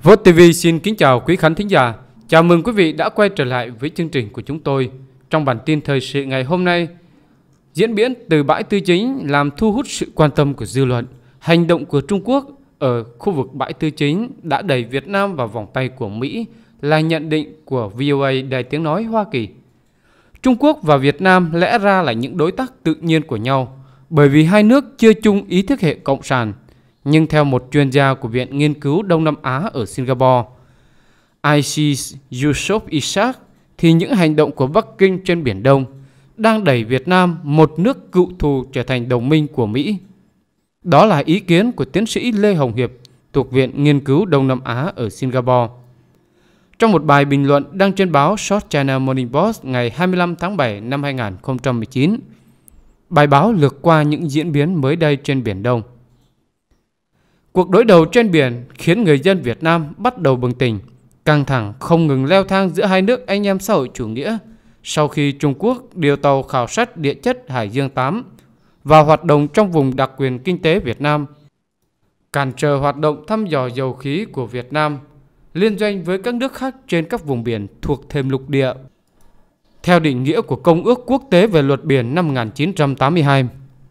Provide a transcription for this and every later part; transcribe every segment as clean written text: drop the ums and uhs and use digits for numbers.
Vote TV xin kính chào quý khán thính giả. Chào mừng quý vị đã quay trở lại với chương trình của chúng tôi. Trong bản tin thời sự ngày hôm nay, diễn biến từ bãi tư chính làm thu hút sự quan tâm của dư luận. Hành động của Trung Quốc ở khu vực bãi tư chính đã đẩy Việt Nam vào vòng tay của Mỹ là nhận định của VOA Đài Tiếng Nói Hoa Kỳ. Trung Quốc và Việt Nam lẽ ra là những đối tác tự nhiên của nhau bởi vì hai nước chưa chung ý thức hệ cộng sản. Nhưng theo một chuyên gia của Viện Nghiên cứu Đông Nam Á ở Singapore, Isis Yusof Ishak, thì những hành động của Bắc Kinh trên Biển Đông đang đẩy Việt Nam, một nước cựu thù, trở thành đồng minh của Mỹ. Đó là ý kiến của tiến sĩ Lê Hồng Hiệp thuộc Viện Nghiên cứu Đông Nam Á ở Singapore. Trong một bài bình luận đăng trên báo South China Morning Post ngày 25 tháng 7 năm 2019, bài báo lược qua những diễn biến mới đây trên Biển Đông. Cuộc đối đầu trên biển khiến người dân Việt Nam bắt đầu bừng tỉnh. Căng thẳng không ngừng leo thang giữa hai nước anh em xã hội chủ nghĩa sau khi Trung Quốc điều tàu khảo sát địa chất Hải Dương 8 vào hoạt động trong vùng đặc quyền kinh tế Việt Nam, cản trở hoạt động thăm dò dầu khí của Việt Nam liên doanh với các nước khác trên các vùng biển thuộc thềm lục địa theo định nghĩa của Công ước Quốc tế về luật biển năm 1982.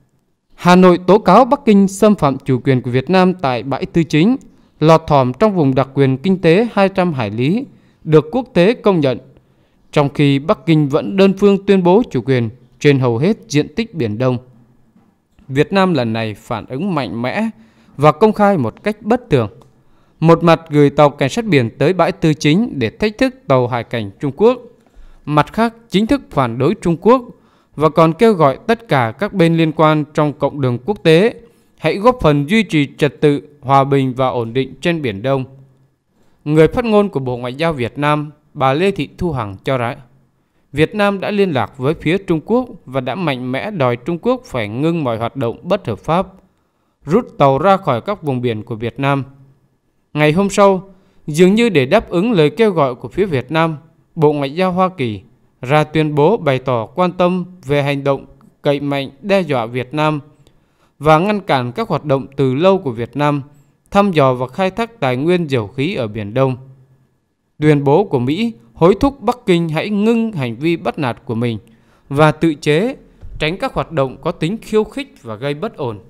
Hà Nội tố cáo Bắc Kinh xâm phạm chủ quyền của Việt Nam tại bãi tư chính, lọt thỏm trong vùng đặc quyền kinh tế 200 hải lý, được quốc tế công nhận, trong khi Bắc Kinh vẫn đơn phương tuyên bố chủ quyền trên hầu hết diện tích Biển Đông. Việt Nam lần này phản ứng mạnh mẽ và công khai một cách bất tường. Một mặt gửi tàu cảnh sát biển tới bãi tư chính để thách thức tàu hải cảnh Trung Quốc, mặt khác chính thức phản đối Trung Quốc và còn kêu gọi tất cả các bên liên quan trong cộng đồng quốc tế hãy góp phần duy trì trật tự, hòa bình và ổn định trên Biển Đông. Người phát ngôn của Bộ Ngoại giao Việt Nam, bà Lê Thị Thu Hằng cho rằng Việt Nam đã liên lạc với phía Trung Quốc và đã mạnh mẽ đòi Trung Quốc phải ngưng mọi hoạt động bất hợp pháp, rút tàu ra khỏi các vùng biển của Việt Nam. Ngày hôm sau, dường như để đáp ứng lời kêu gọi của phía Việt Nam, Bộ Ngoại giao Hoa Kỳ ra tuyên bố bày tỏ quan tâm về hành động cậy mạnh đe dọa Việt Nam và ngăn cản các hoạt động từ lâu của Việt Nam thăm dò và khai thác tài nguyên dầu khí ở Biển Đông. Tuyên bố của Mỹ hối thúc Bắc Kinh hãy ngưng hành vi bắt nạt của mình và tự chế, tránh các hoạt động có tính khiêu khích và gây bất ổn.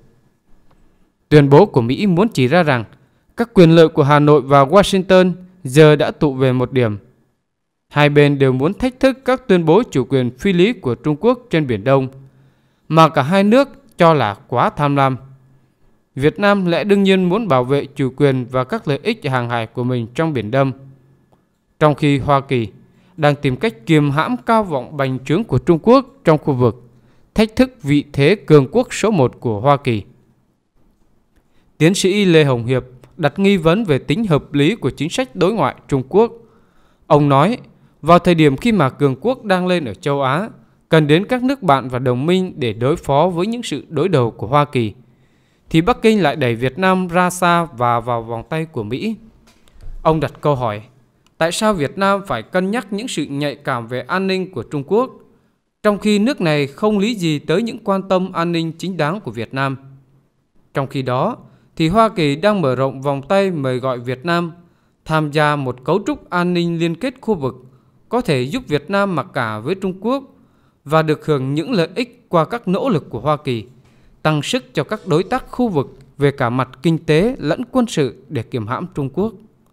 Tuyên bố của Mỹ muốn chỉ ra rằng các quyền lợi của Hà Nội và Washington giờ đã tụ về một điểm. Hai bên đều muốn thách thức các tuyên bố chủ quyền phi lý của Trung Quốc trên Biển Đông, mà cả hai nước cho là quá tham lam. Việt Nam lẽ đương nhiên muốn bảo vệ chủ quyền và các lợi ích hàng hải của mình trong Biển Đông, trong khi Hoa Kỳ đang tìm cách kiềm hãm cao vọng bành trướng của Trung Quốc trong khu vực, thách thức vị thế cường quốc số 1 của Hoa Kỳ. Tiến sĩ Lê Hồng Hiệp đặt nghi vấn về tính hợp lý của chính sách đối ngoại Trung Quốc. Ông nói, vào thời điểm khi mà cường quốc đang lên ở châu Á, cần đến các nước bạn và đồng minh để đối phó với những sự đối đầu của Hoa Kỳ, thì Bắc Kinh lại đẩy Việt Nam ra xa và vào vòng tay của Mỹ. Ông đặt câu hỏi, tại sao Việt Nam phải cân nhắc những sự nhạy cảm về an ninh của Trung Quốc, trong khi nước này không lý gì tới những quan tâm an ninh chính đáng của Việt Nam? Trong khi đó, thì Hoa Kỳ đang mở rộng vòng tay mời gọi Việt Nam tham gia một cấu trúc an ninh liên kết khu vực có thể giúp Việt Nam mặc cả với Trung Quốc và được hưởng những lợi ích qua các nỗ lực của Hoa Kỳ, tăng sức cho các đối tác khu vực về cả mặt kinh tế lẫn quân sự để kiềm hãm Trung Quốc.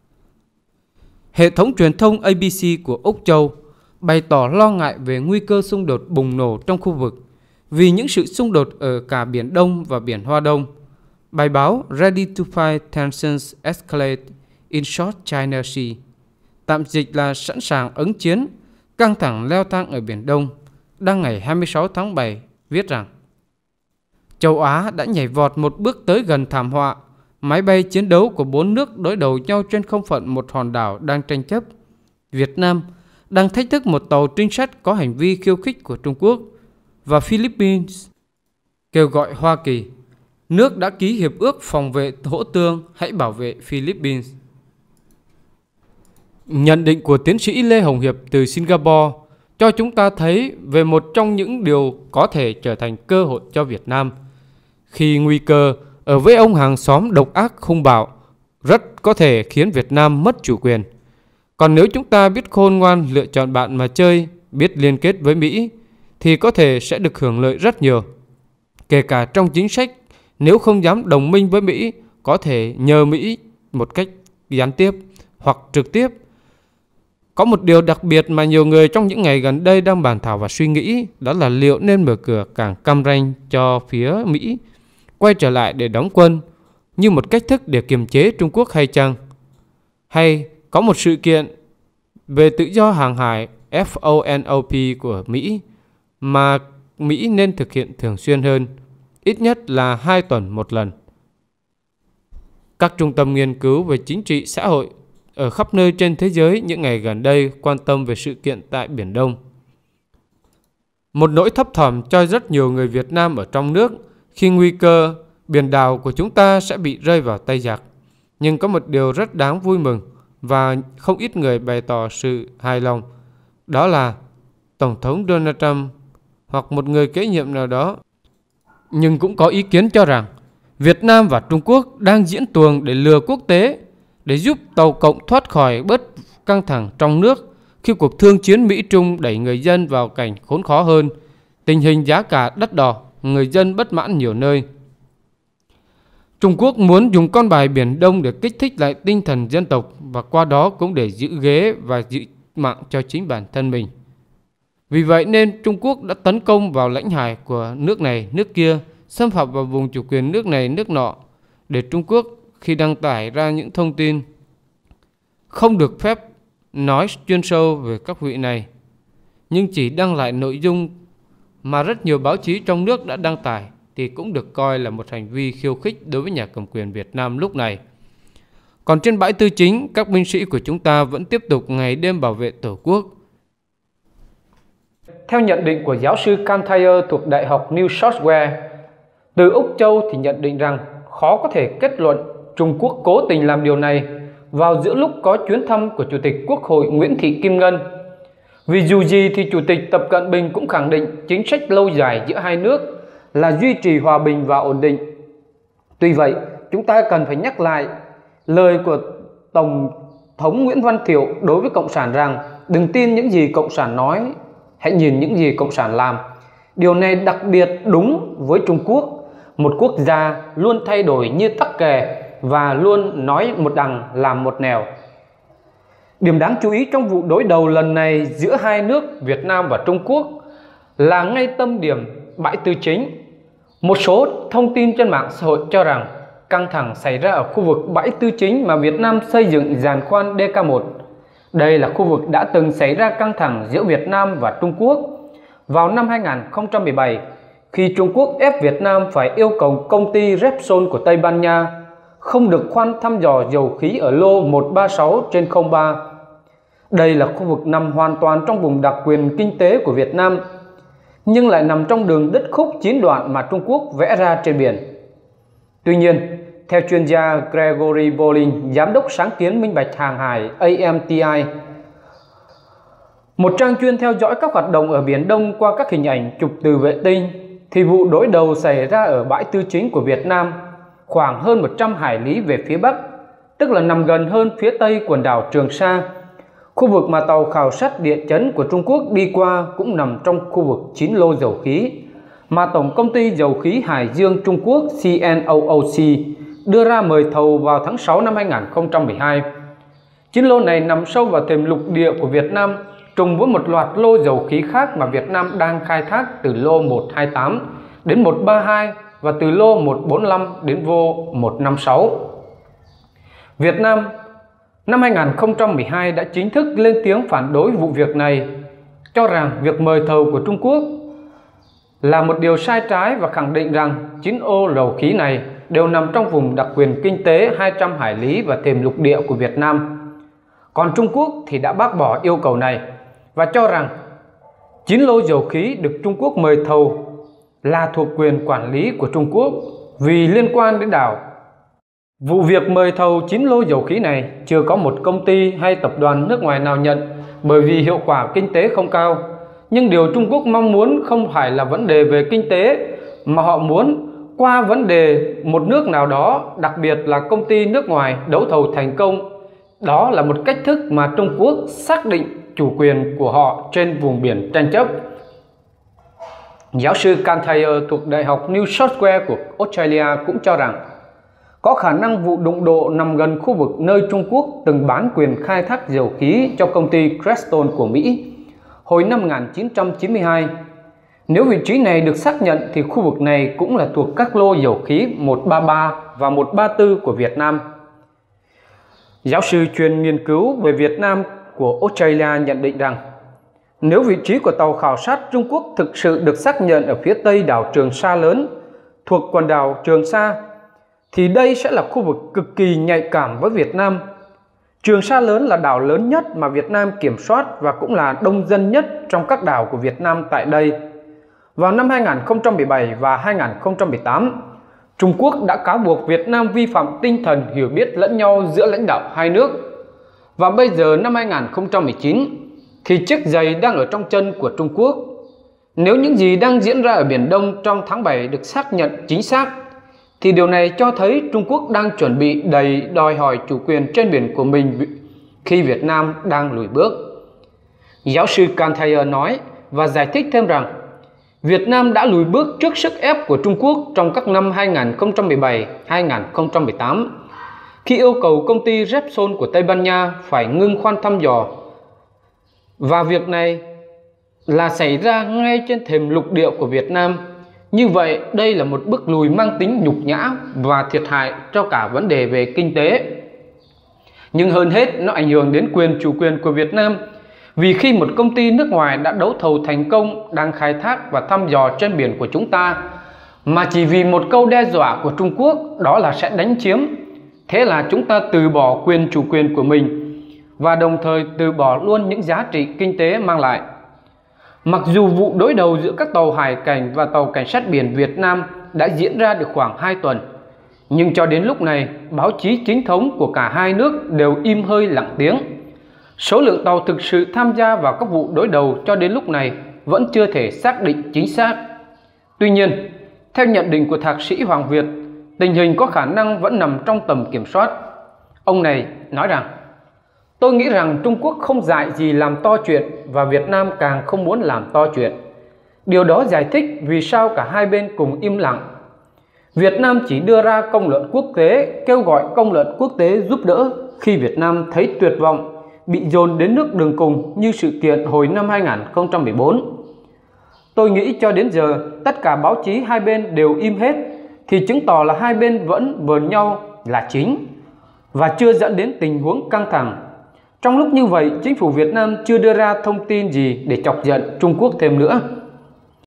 Hệ thống truyền thông ABC của Úc Châu bày tỏ lo ngại về nguy cơ xung đột bùng nổ trong khu vực vì những sự xung đột ở cả Biển Đông và Biển Hoa Đông. Bài báo Ready to Fight Tensions Escalate in South China Sea, tạm dịch là sẵn sàng ứng chiến, căng thẳng leo thang ở Biển Đông, đăng ngày 26 tháng 7, viết rằng châu Á đã nhảy vọt một bước tới gần thảm họa. Máy bay chiến đấu của 4 nước đối đầu nhau trên không phận một hòn đảo đang tranh chấp. Việt Nam đang thách thức một tàu trinh sát có hành vi khiêu khích của Trung Quốc, và Philippines kêu gọi Hoa Kỳ, nước đã ký hiệp ước phòng vệ hỗ tương, hãy bảo vệ Philippines. Nhận định của tiến sĩ Lê Hồng Hiệp từ Singapore cho chúng ta thấy về một trong những điều có thể trở thành cơ hội cho Việt Nam khi nguy cơ ở với ông hàng xóm độc ác hung bạo rất có thể khiến Việt Nam mất chủ quyền. Còn nếu chúng ta biết khôn ngoan lựa chọn bạn mà chơi, biết liên kết với Mỹ, thì có thể sẽ được hưởng lợi rất nhiều. Kể cả trong chính sách, nếu không dám đồng minh với Mỹ, có thể nhờ Mỹ một cách gián tiếp hoặc trực tiếp. Có một điều đặc biệt mà nhiều người trong những ngày gần đây đang bàn thảo và suy nghĩ, đó là liệu nên mở cửa cảng Cam Ranh cho phía Mỹ quay trở lại để đóng quân như một cách thức để kiềm chế Trung Quốc hay chăng? Hay có một sự kiện về tự do hàng hải FONOP của Mỹ mà Mỹ nên thực hiện thường xuyên hơn, ít nhất là 2 tuần một lần. Các trung tâm nghiên cứu về chính trị xã hội ở khắp nơi trên thế giới những ngày gần đây quan tâm về sự kiện tại Biển Đông. Một nỗi thấp thỏm cho rất nhiều người Việt Nam ở trong nước khi nguy cơ biển đảo của chúng ta sẽ bị rơi vào tay giặc. Nhưng có một điều rất đáng vui mừng và không ít người bày tỏ sự hài lòng, đó là Tổng thống Donald Trump hoặc một người kế nhiệm nào đó. Nhưng cũng có ý kiến cho rằng Việt Nam và Trung Quốc đang diễn tuồng để lừa quốc tế, để giúp Tàu Cộng thoát khỏi bớt căng thẳng trong nước khi cuộc thương chiến Mỹ-Trung đẩy người dân vào cảnh khốn khó hơn, tình hình giá cả đắt đỏ, người dân bất mãn nhiều nơi. Trung Quốc muốn dùng con bài Biển Đông để kích thích lại tinh thần dân tộc và qua đó cũng để giữ ghế và giữ mạng cho chính bản thân mình. Vì vậy nên Trung Quốc đã tấn công vào lãnh hải của nước này, nước kia, xâm phạm vào vùng chủ quyền nước này, nước nọ, để Trung Quốc khi đăng tải ra những thông tin không được phép nói chuyên sâu về các vị này, nhưng chỉ đăng lại nội dung mà rất nhiều báo chí trong nước đã đăng tải, thì cũng được coi là một hành vi khiêu khích đối với nhà cầm quyền Việt Nam lúc này. Còn trên bãi tư chính, các binh sĩ của chúng ta vẫn tiếp tục ngày đêm bảo vệ Tổ quốc. Theo nhận định của giáo sư Cam Thayer thuộc Đại học New South Wales, từ Úc Châu thì nhận định rằng khó có thể kết luận Trung Quốc cố tình làm điều này vào giữa lúc có chuyến thăm của Chủ tịch Quốc hội Nguyễn Thị Kim Ngân. Vì dù gì thì Chủ tịch Tập Cận Bình cũng khẳng định chính sách lâu dài giữa hai nước là duy trì hòa bình và ổn định. Tuy vậy, chúng ta cần phải nhắc lại lời của Tổng thống Nguyễn Văn Thiệu đối với Cộng sản rằng đừng tin những gì Cộng sản nói, hãy nhìn những gì Cộng sản làm. Điều này đặc biệt đúng với Trung Quốc, một quốc gia luôn thay đổi như tắc kè và luôn nói một đằng làm một nẻo. Điểm đáng chú ý trong vụ đối đầu lần này giữa hai nước Việt Nam và Trung Quốc là ngay tâm điểm bãi tư chính. Một số thông tin trên mạng xã hội cho rằng căng thẳng xảy ra ở khu vực bãi tư chính mà Việt Nam xây dựng giàn khoan DK1. Đây là khu vực đã từng xảy ra căng thẳng giữa Việt Nam và Trung Quốc vào năm 2017 khi Trung Quốc ép Việt Nam phải yêu cầu công ty Repsol của Tây Ban Nha không được khoan thăm dò dầu khí ở lô 136/03. Đây là khu vực nằm hoàn toàn trong vùng đặc quyền kinh tế của Việt Nam, nhưng lại nằm trong đường đất khúc 9 đoạn mà Trung Quốc vẽ ra trên biển. Tuy nhiên, theo chuyên gia Gregory Bolin, giám đốc sáng kiến minh bạch hàng hải AMTI, một trang chuyên theo dõi các hoạt động ở Biển Đông qua các hình ảnh chụp từ vệ tinh, thì vụ đối đầu xảy ra ở bãi tư chính của Việt Nam khoảng hơn 100 hải lý về phía Bắc, tức là nằm gần hơn phía Tây quần đảo Trường Sa. Khu vực mà tàu khảo sát địa chấn của Trung Quốc đi qua cũng nằm trong khu vực 9 lô dầu khí mà Tổng công ty Dầu khí Hải Dương Trung Quốc CNOOC đưa ra mời thầu vào tháng 6 năm 2012. 9 lô này nằm sâu vào thềm lục địa của Việt Nam, trùng với một loạt lô dầu khí khác mà Việt Nam đang khai thác từ lô 128 đến 132 và từ lô 145 đến vô 156. Việt Nam năm 2012 đã chính thức lên tiếng phản đối vụ việc này, cho rằng việc mời thầu của Trung Quốc là một điều sai trái và khẳng định rằng 9 ô dầu khí này đều nằm trong vùng đặc quyền kinh tế 200 hải lý và thềm lục địa của Việt Nam. Còn Trung Quốc thì đã bác bỏ yêu cầu này và cho rằng 9 lô dầu khí được Trung Quốc mời thầu là thuộc quyền quản lý của Trung Quốc vì liên quan đến đảo. Vụ việc mời thầu 9 lô dầu khí này chưa có một công ty hay tập đoàn nước ngoài nào nhận bởi vì hiệu quả kinh tế không cao. Nhưng điều Trung Quốc mong muốn không phải là vấn đề về kinh tế, mà họ muốn qua vấn đề một nước nào đó, đặc biệt là công ty nước ngoài đấu thầu thành công, đó là một cách thức mà Trung Quốc xác định chủ quyền của họ trên vùng biển tranh chấp. Giáo sư Cantayer thuộc Đại học New South Wales của Australia cũng cho rằng có khả năng vụ đụng độ nằm gần khu vực nơi Trung Quốc từng bán quyền khai thác dầu khí cho công ty Keystone của Mỹ hồi năm 1992. Nếu vị trí này được xác nhận thì khu vực này cũng là thuộc các lô dầu khí 133 và 134 của Việt Nam. Giáo sư chuyên nghiên cứu về Việt Nam của Australia nhận định rằng nếu vị trí của tàu khảo sát Trung Quốc thực sự được xác nhận ở phía tây đảo Trường Sa lớn thuộc quần đảo Trường Sa, thì đây sẽ là khu vực cực kỳ nhạy cảm với Việt Nam. Trường Sa lớn là đảo lớn nhất mà Việt Nam kiểm soát và cũng là đông dân nhất trong các đảo của Việt Nam tại đây. Vào năm 2017 và 2018, Trung Quốc đã cáo buộc Việt Nam vi phạm tinh thần hiểu biết lẫn nhau giữa lãnh đạo hai nước. Và bây giờ năm 2019 thì chiếc giày đang ở trong chân của Trung Quốc. Nếu những gì đang diễn ra ở Biển Đông trong tháng 7 được xác nhận chính xác, thì điều này cho thấy Trung Quốc đang chuẩn bị đòi hỏi chủ quyền trên biển của mình khi Việt Nam đang lùi bước. Giáo sư Cantayer nói và giải thích thêm rằng Việt Nam đã lùi bước trước sức ép của Trung Quốc trong các năm 2017-2018 khi yêu cầu công ty Repsol của Tây Ban Nha phải ngưng khoan thăm dò. Và việc này là xảy ra ngay trên thềm lục địa của Việt Nam. Như vậy, đây là một bước lùi mang tính nhục nhã và thiệt hại cho cả vấn đề về kinh tế. Nhưng hơn hết, nó ảnh hưởng đến quyền chủ quyền của Việt Nam. Vì khi một công ty nước ngoài đã đấu thầu thành công đang khai thác và thăm dò trên biển của chúng ta, mà chỉ vì một câu đe dọa của Trung Quốc đó là sẽ đánh chiếm, thế là chúng ta từ bỏ quyền chủ quyền của mình và đồng thời từ bỏ luôn những giá trị kinh tế mang lại. Mặc dù vụ đối đầu giữa các tàu hải cảnh và tàu cảnh sát biển Việt Nam đã diễn ra được khoảng 2 tuần, nhưng cho đến lúc này, báo chí chính thống của cả hai nước đều im hơi lặng tiếng. Số lượng tàu thực sự tham gia vào các vụ đối đầu cho đến lúc này vẫn chưa thể xác định chính xác. Tuy nhiên, theo nhận định của Thạc sĩ Hoàng Việt, tình hình có khả năng vẫn nằm trong tầm kiểm soát. Ông này nói rằng, tôi nghĩ rằng Trung Quốc không dại gì làm to chuyện và Việt Nam càng không muốn làm to chuyện. Điều đó giải thích vì sao cả hai bên cùng im lặng. Việt Nam chỉ đưa ra công luận quốc tế, kêu gọi công luận quốc tế giúp đỡ khi Việt Nam thấy tuyệt vọng, bị dồn đến nước đường cùng như sự kiện hồi năm 2014. Tôi nghĩ cho đến giờ tất cả báo chí hai bên đều im hết thì chứng tỏ là hai bên vẫn vờn nhau là chính và chưa dẫn đến tình huống căng thẳng. Trong lúc như vậy, chính phủ Việt Nam chưa đưa ra thông tin gì để chọc giận Trung Quốc thêm nữa.